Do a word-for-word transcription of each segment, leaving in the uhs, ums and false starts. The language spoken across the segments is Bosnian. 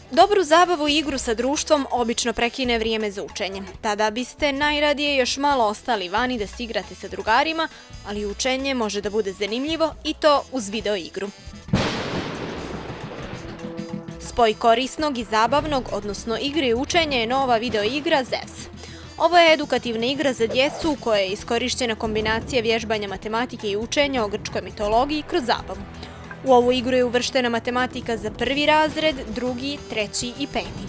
Dobru zabavu i igru sa društvom obično prekine vrijeme za učenje. Tada biste najradije još malo ostali vani da se igrate sa drugarima, ali učenje može da bude zanimljivo i to uz video igru. Spoj korisnog i zabavnog, odnosno igre i učenja je nova video igra Zevs. Ovo je edukativna igra za djecu u kojoj je iskorišćena kombinacija vježbanja matematike i učenja o grčkoj mitologiji kroz zabavu. U ovu igru je uvrštena matematika za prvi razred, drugi, treći i peti.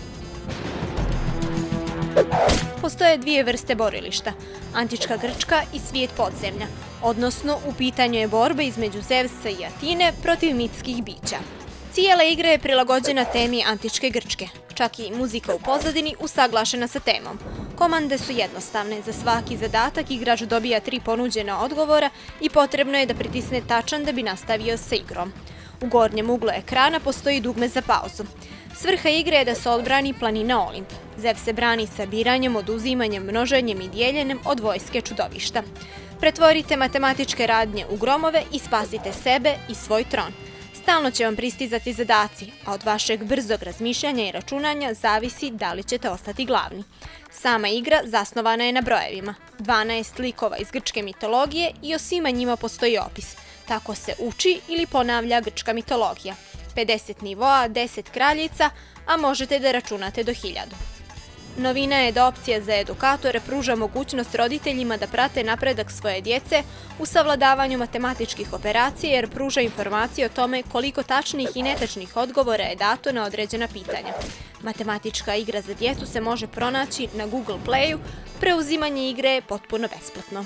Postoje dvije vrste borilišta, antička Grčka i svijet podzemlja, odnosno u pitanju je borba između Zevsa i Atine protiv mitskih bića. Cijela igra je prilagođena temi antičke Grčke, čak i muzika u pozadini usaglašena sa temom. Komande su jednostavne, za svaki zadatak igrač dobija tri ponuđena odgovora i potrebno je da pritisne tačan da bi nastavio sa igrom. U gornjem uglu ekrana postoji dugme za pauzu. Svrha igre je da se odbrani planina Olimp. Zevs se brani sabiranjem, oduzimanjem, množenjem i dijeljenjem od vojske čudovišta. Pretvorite matematičke radnje u gromove i spasite sebe i svoj tron. Stalno će vam pristizati zadaci, a od vašeg brzog razmišljanja i računanja zavisi da li ćete ostati glavni. Sama igra zasnovana je na brojevima, dvanaest likova iz grčke mitologije i o svima njima postoji opis. Tako se uči ili ponavlja grčka mitologija. pedeset nivoa, deset kraljica, a možete da računate do hiljadu. Novina je da opcija za edukatore pruža mogućnost roditeljima da prate napredak svoje djece u savladavanju matematičkih operacija jer pruža informacije o tome koliko tačnih i netačnih odgovora je dato na određena pitanja. Matematička igra za djecu se može pronaći na Google Playu, preuzimanje igre je potpuno besplatno.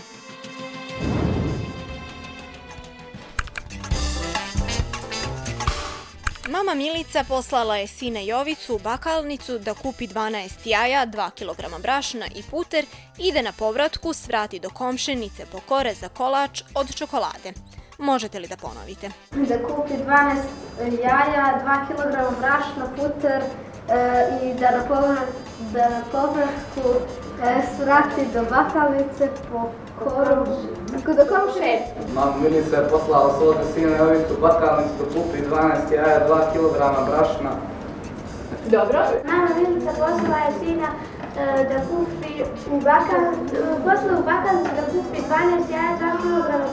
Mama Milica poslala je sina Jovicu u bakalnicu da kupi dvanaest jaja, dva kilograma brašna i puter i da na povratku svrati do komšinice po kore za kolač od čokolade. Možete li da ponovite? Da kupi dvanaest jaja, dva kilograma brašna, puter i da na povratku svrati do bakalnice po koru do komšije. Mama Milica je poslala svoga sina Jovicu u bakalnicu da kupi dvanaest jaja, dva kilograma brašna. Dobro. Mama Milica poslala je sina da kupi u bakalnicu da kupi dvanaest jaja, dva kilograma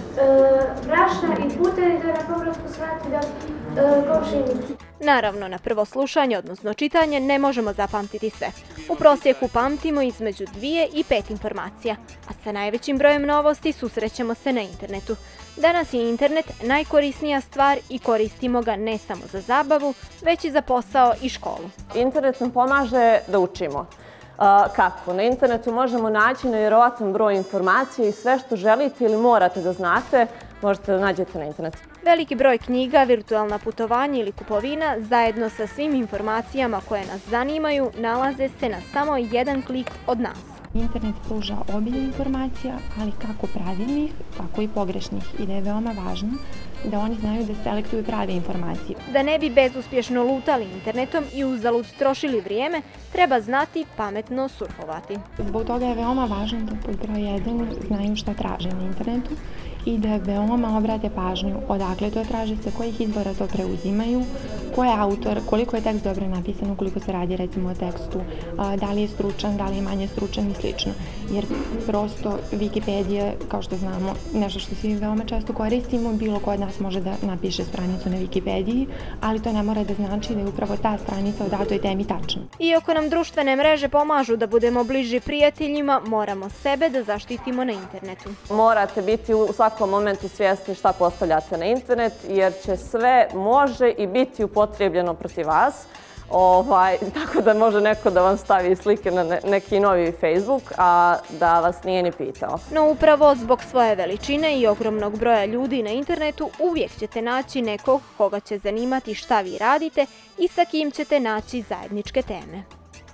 brašna i puter i da na povratku svrati do komšinici. Naravno, na prvo slušanje, odnosno čitanje, ne možemo zapamtiti sve. U prosjeku pamtimo između dvije i pet informacija, a sa najvećim brojem novosti susrećemo se na internetu. Danas je internet najkorisnija stvar i koristimo ga ne samo za zabavu, već i za posao i školu. Internet nam pomaže da učimo. Kako? Na internetu možemo naći nevjerovatan broj informacija i sve što želite ili morate da znate, možete da nađete na internetu. Veliki broj knjiga, virtualna putovanja ili kupovina, zajedno sa svim informacijama koje nas zanimaju, nalaze se na samo jedan klik od nas. Internet pruža obilje informacija, ali kako pravilnih, tako i pogrešnih, i da je veoma važno da oni znaju da selektuju prave informacije. Da ne bi bezuspješno lutali internetom i uzalud trošili vrijeme, treba znati pametno surfovati. Zbog toga je veoma važno da pod broj jedan znaju šta traže na internetu i da veoma obrate pažnju odakle to traže, sa kojih izvora to preuzimaju, ko je autor, koliko je tekst dobro napisan, ukoliko se radi recimo o tekstu, da li je stručan, da li je manje stručan i slično. Jer prosto Wikipedija, kao što znamo, nešto što svi veoma često koristimo, bilo ko od nas može da napiše stranicu na Wikipediji, ali to ne mora da znači da je upravo ta stranica o datoj temi tačna. Iako nam društvene mreže pomažu da budemo bliži prijateljima, moramo sebe da zaštitimo na internetu. Morate biti u svakom momentu svjesni šta postavljate na internet, jer će sve može i biti upotrijebljeno protiv vas. Ovaj, tako da može neko da vam stavi slike na neki novi Facebook, a da vas nije ni pitao. No upravo zbog svoje veličine i ogromnog broja ljudi na internetu uvijek ćete naći nekog koga će zanimati šta vi radite i sa kim ćete naći zajedničke teme.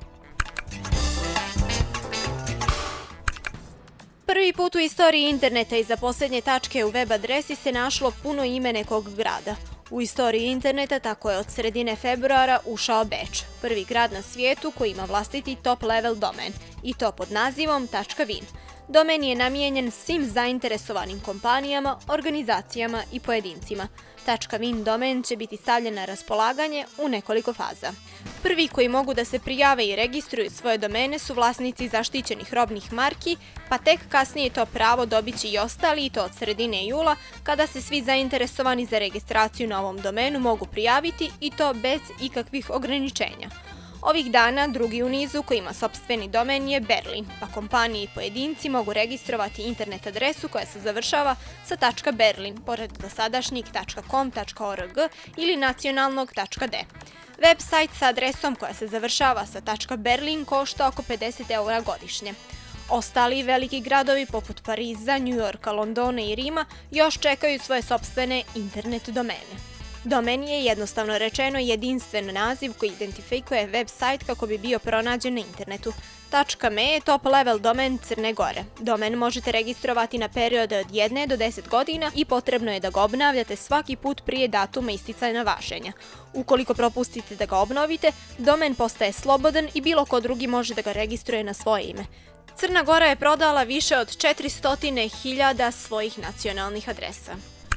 Prvi put u istoriji interneta iza posljednje tačke u web adresi se našlo puno ime nekog grada. U istoriji interneta tako je od sredine februara ušao Beč, prvi grad na svijetu koji ima vlastiti top level domen, i to pod nazivom .win. Domen je namijenjen svim zainteresovanim kompanijama, organizacijama i pojedincima. .win domen će biti stavljen na raspolaganje u nekoliko faza. Prvi koji mogu da se prijave i registruju svoje domene su vlasnici zaštićenih robnih marki, pa tek kasnije to pravo dobiće i ostali, i to od sredine jula, kada se svi zainteresovani za registraciju na ovom domenu mogu prijaviti, i to bez ikakvih ograničenja. Ovih dana drugi u nizu koji ima sopstveni domen je Berlin, pa kompanije i pojedinci mogu registrovati internet adresu koja se završava sa .berlin, pored dosadašnjih .com, .org ili nacionalnog .de. Web sajt sa adresom koja se završava sa .berlin košta oko pedeset eura godišnje. Ostali veliki gradovi poput Pariza, Njujorka, Londona i Rima još čekaju svoje sopstvene internet domene. Domen je, jednostavno rečeno, jedinstven naziv koji identifikuje web sajt kako bi bio pronađen na internetu. .me je top level domen Crne Gore. Domen možete registrovati na period od jedne do deset godina i potrebno je da ga obnavljate svaki put prije datuma isticanja važenja. Ukoliko propustite da ga obnovite, domen postaje slobodan i bilo ko drugi može da ga registruje na svoje ime. Crna Gora je prodala više od četiristo hiljada svojih nacionalnih adresa.